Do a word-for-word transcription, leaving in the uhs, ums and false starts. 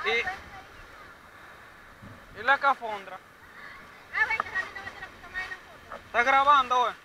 Y, y la cafondra. Ah, venga, Rani, no me tiene que tomar una foto. ¿Estás grabando, güey?